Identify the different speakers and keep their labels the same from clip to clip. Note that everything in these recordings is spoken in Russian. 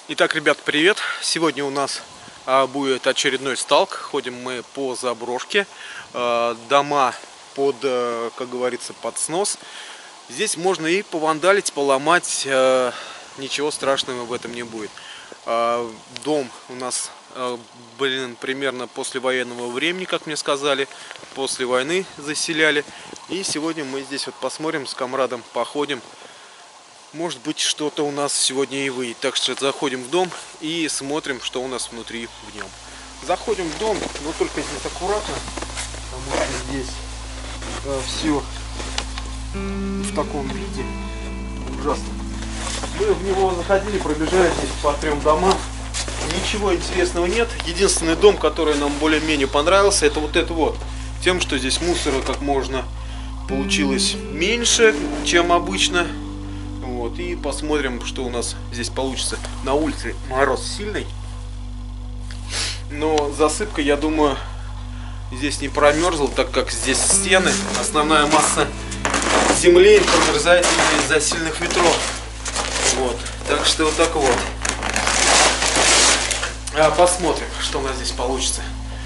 Speaker 1: Итак, ребят, привет! Сегодня у нас будет очередной сталк. Ходим мы по заброшке. Дома под, как говорится, под снос. Здесь можно и повандалить, поломать. Ничего страшного в этом не будет. Дом у нас, примерно после военного времени, как мне сказали. После войны заселяли. И сегодня мы здесь вот посмотрим, с комрадом походим. Может быть, что-то у нас сегодня и выйдет. Так что заходим в дом и смотрим, что у нас внутри в нем. Заходим в дом, но только здесь аккуратно, потому что здесь все в таком виде ужасно. Мы в него заходили, пробежали здесь по 3 домам. Ничего интересного нет. Единственный дом, который нам более-менее понравился, это вот это вот. Тем, что здесь мусора как можно получилось меньше, чем обычно. Вот, и посмотрим, что у нас здесь получится. На улице мороз сильный, но засыпка, я думаю, здесь не промерзла, так как здесь стены. Основная масса земли промерзает из-за сильных ветров. Вот, так что вот так вот. Посмотрим, что у нас здесь получится.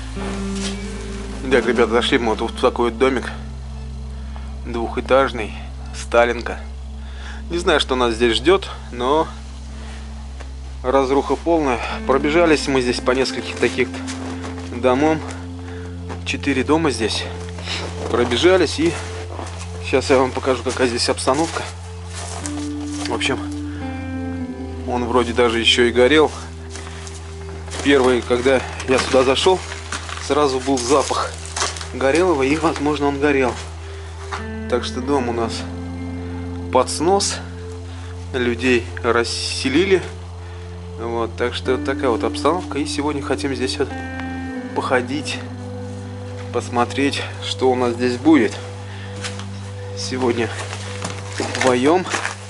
Speaker 1: Так, ребята, зашли мы вот в такой вот домик двухэтажный, Сталинка. Не знаю, что нас здесь ждет, но разруха полная. Пробежались мы здесь по нескольким таких домам. 4 дома здесь. Пробежались, и сейчас я вам покажу, какая здесь обстановка. В общем, он вроде даже еще и горел. Первый, когда я сюда зашел, сразу был запах горелого, и, возможно, он горел. Так что дом у нас под снос, людей расселили. Вот, так что вот такая вот обстановка. И сегодня хотим здесь вот походить, посмотреть, что у нас здесь будет. Сегодня вдвоем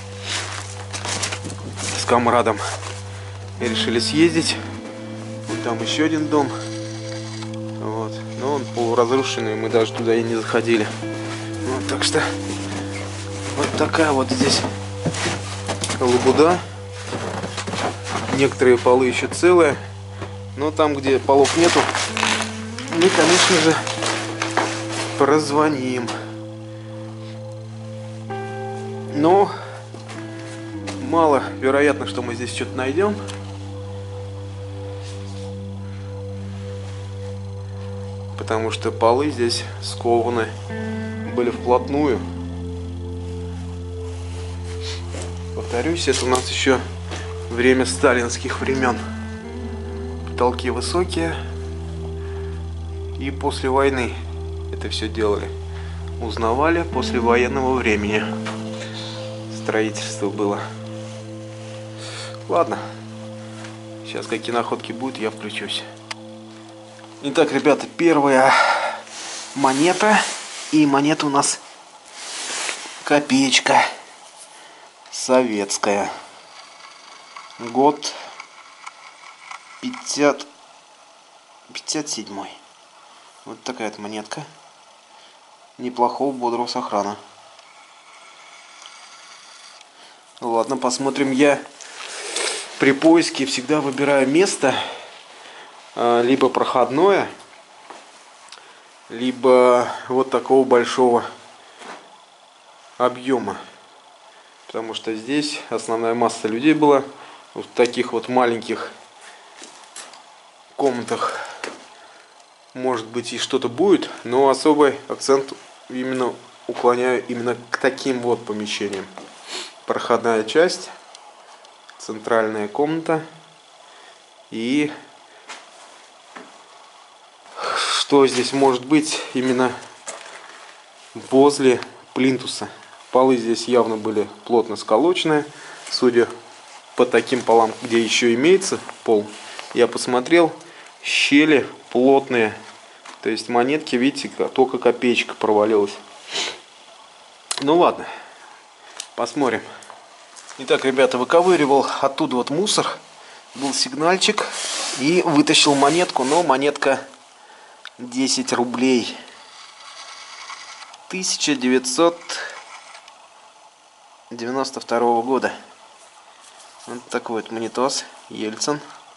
Speaker 1: с комрадом решили съездить. Вот там еще один дом. Вот. Но он полуразрушенный, мы даже туда и не заходили. Вот, так что вот такая вот здесь лабуда. Некоторые полы еще целые, но там, где полов нету, мы, конечно же, прозвоним. Но мало вероятно, что мы здесь что-то найдем. Потому что полы здесь скованы были вплотную. Повторюсь, это у нас еще время сталинских времен. Потолки высокие. И после войны это все делали. Узнавали после военного времени. Строительство было. Ладно. Сейчас какие находки будут, я включусь. Итак, ребята, первая монета. И монета у нас копеечка. Советская. Год 57-й. Вот такая вот монетка. Неплохого, бодрого сохрана. Ладно, посмотрим. Я при поиске всегда выбираю место либо проходное, либо вот такого большого объема. Потому что здесь основная масса людей была в таких вот маленьких комнатах. Может быть, и что-то будет, но особый акцент именно уклоняю именно к таким вот помещениям. Проходная часть, центральная комната. И что здесь может быть именно возле плинтуса. Полы здесь явно были плотно сколочены. Судя по таким полам, где еще имеется пол, я посмотрел, щели плотные. То есть монетки, видите, только копеечка провалилась. Ну ладно, посмотрим. Итак, ребята, выковыривал оттуда вот мусор. Был сигнальчик. И вытащил монетку, но монетка 10 рублей. 1992 года. Вот такой вот монетос, Ельцин.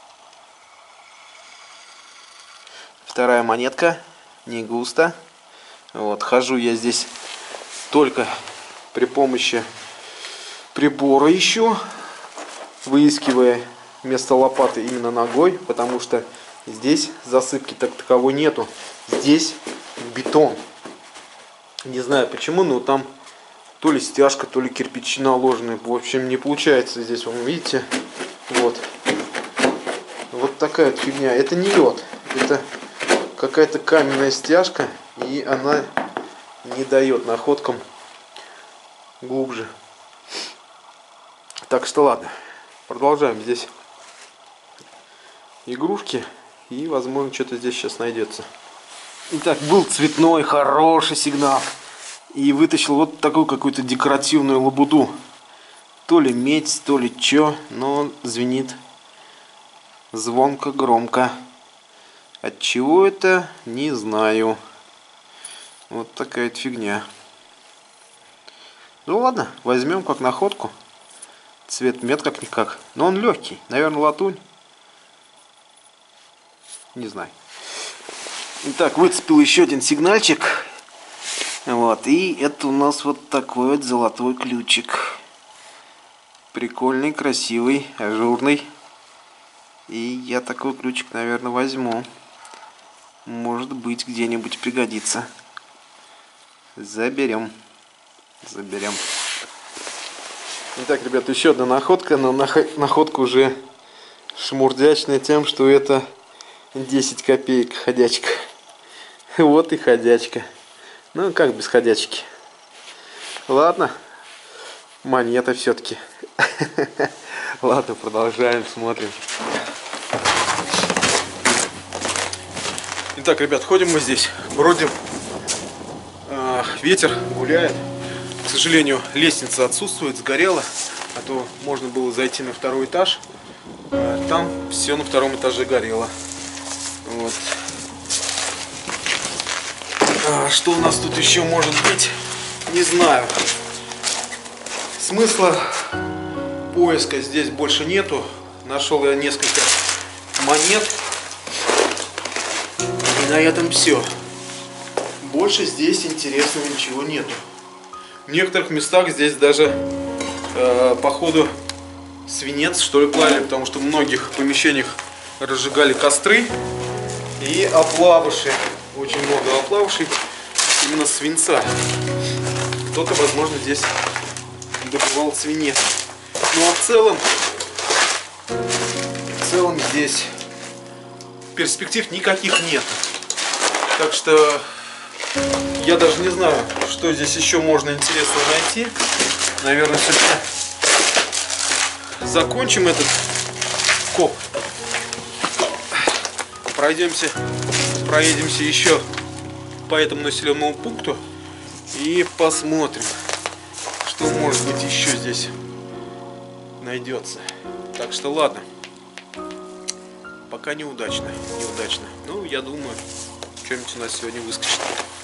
Speaker 1: Вторая монетка, не густо. Вот, хожу я здесь только при помощи прибора еще, выискивая место лопаты именно ногой, потому что здесь засыпки так таковой нету. Здесь бетон. Не знаю почему, но там то ли стяжка, то ли кирпичи наложены. В общем, не получается здесь, вы видите. Вот. Вот такая вот фигня. Это не лед. Это какая-то каменная стяжка. И она не дает находкам глубже. Так что ладно. Продолжаем здесь игрушки. И возможно что-то здесь сейчас найдется. Итак, был цветной, хороший сигнал. И вытащил вот такую какую-то декоративную лабуду. То ли медь, то ли чё, но звенит звонко, громко. От чего это, не знаю. Вот такая вот фигня. Ну ладно, возьмем как находку. Цвет мед как-никак. Но он легкий. Наверное, латунь. Не знаю. Итак, выцепил еще один сигнальчик. Вот, и это у нас вот такой вот золотой ключик. Прикольный, красивый, ажурный. И я такой ключик, наверное, возьму. Может быть, где-нибудь пригодится. Заберем. Заберем. Итак, ребята, еще одна находка. Но находка уже шмурдячная тем, что это 10 копеек ходячка. Вот и ходячка. Ну, как без ходячки. Ладно. Монета все-таки. Ладно, продолжаем, смотрим. Итак, ребят, ходим мы здесь, бродим. Ветер гуляет. К сожалению, лестница отсутствует, сгорела. А то можно было зайти на второй этаж. Там все на втором этаже горело. Вот. Что у нас тут еще может быть, не знаю. Смысла поиска здесь больше нету. Нашел я несколько монет. И на этом все. Больше здесь интересного ничего нету. В некоторых местах здесь даже походу свинец что ли клали, потому что в многих помещениях разжигали костры. И оплавыши. Очень много оплавышей именно свинца. Кто-то, возможно, здесь добывал свинец. Ну а в целом здесь перспектив никаких нет. Так что я даже не знаю, что здесь еще можно интересного найти. Наверное, все-таки закончим этот коп. Проедемся еще по этому населенному пункту и посмотрим, что может быть еще здесь найдется. Так что ладно, пока неудачно. Ну, я думаю, что-нибудь у нас сегодня выскочит.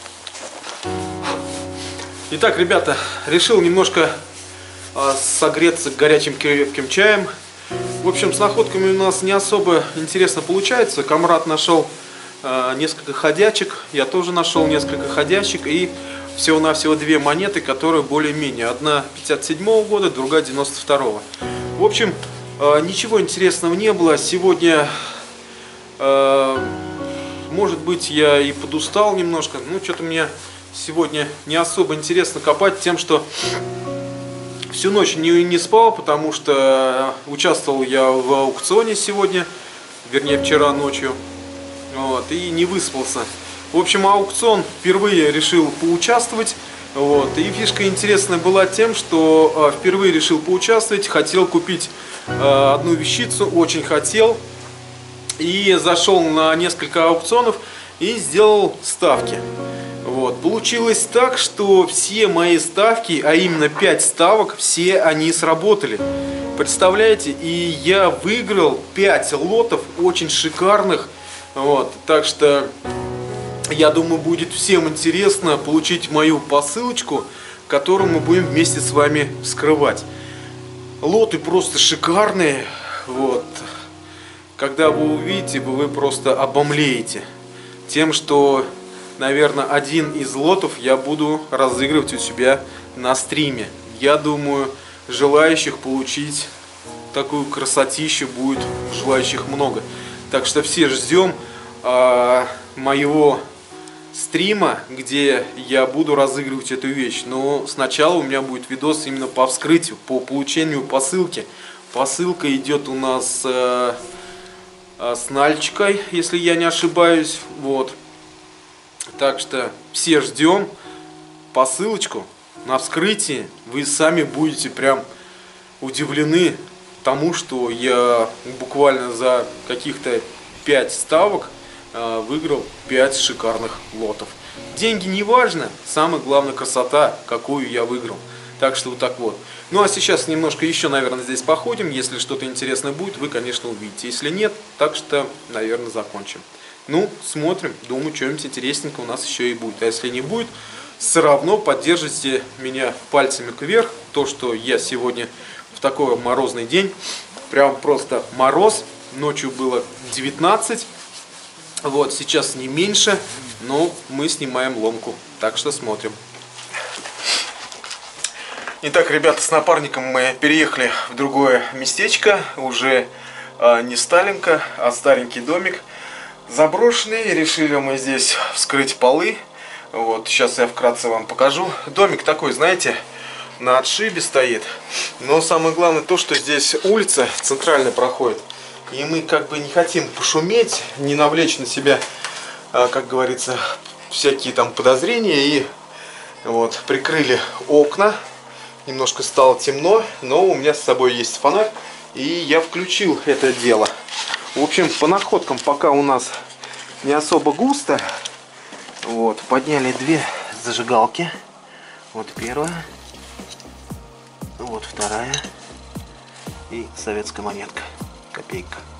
Speaker 1: Итак, ребята, решил немножко согреться горячим крепким чаем. В общем, с находками у нас не особо интересно получается. Камрад нашел несколько ходячек, я тоже нашел несколько ходячек и всего-навсего две монеты, которые более-менее. Одна 57-го года, другая 92-го. В общем, ничего интересного не было. Сегодня, может быть, я и подустал немножко. Ну, что-то мне сегодня не особо интересно копать тем, что всю ночь не спал, потому что участвовал я в аукционе сегодня, вернее вчера ночью, вот, и не выспался. В общем, аукцион впервые решил поучаствовать, вот, и фишка интересная была тем, что впервые решил поучаствовать, хотел купить одну вещицу, очень хотел, и зашел на несколько аукционов и сделал ставки. Вот. Получилось так, что все мои ставки, а именно 5 ставок, все они сработали. Представляете? И я выиграл 5 лотов очень шикарных. Вот. Так что я думаю, будет всем интересно получить мою посылочку, которую мы будем вместе с вами вскрывать. Лоты просто шикарные. Вот. Когда вы увидите, вы просто обомлеете тем, что, наверное, один из лотов я буду разыгрывать у себя на стриме. Я думаю, желающих получить такую красотищу будет желающих много. Так что все ждем моего стрима, где я буду разыгрывать эту вещь. Но сначала у меня будет видос именно по вскрытию, по получению посылки. Посылка идет у нас с нальчикой, если я не ошибаюсь. Вот. Так что все ждем посылочку на вскрытии. Вы сами будете прям удивлены тому, что я буквально за каких-то 5 ставок выиграл 5 шикарных лотов. Деньги не важно, самое главное красота, какую я выиграл. Так что вот так вот. Ну а сейчас немножко еще, наверное, здесь походим. Если что-то интересное будет, вы, конечно, увидите. Если нет, так что, наверное, закончим. Ну, смотрим. Думаю, что-нибудь интересненькое у нас еще и будет. А если не будет, все равно поддержите меня пальцами кверх. То, что я сегодня в такой морозный день, прям просто мороз. Ночью было 19. Вот, сейчас не меньше, но мы снимаем ломку. Так что смотрим. Итак, ребята, с напарником мы переехали в другое местечко. Уже не Сталинка, а старенький домик. Заброшенный. Решили мы здесь вскрыть полы. Вот, сейчас я вкратце вам покажу. Домик такой, знаете, на отшибе стоит. Но самое главное то, что здесь улица центральная проходит. И мы как бы не хотим пошуметь, не навлечь на себя, как говорится, всякие там подозрения. И вот, прикрыли окна. Немножко стало темно, но у меня с собой есть фонарь, и я включил это дело. В общем, по находкам пока у нас не особо густо. Вот, подняли 2 зажигалки. Вот первая, вот вторая и советская монетка, копейка.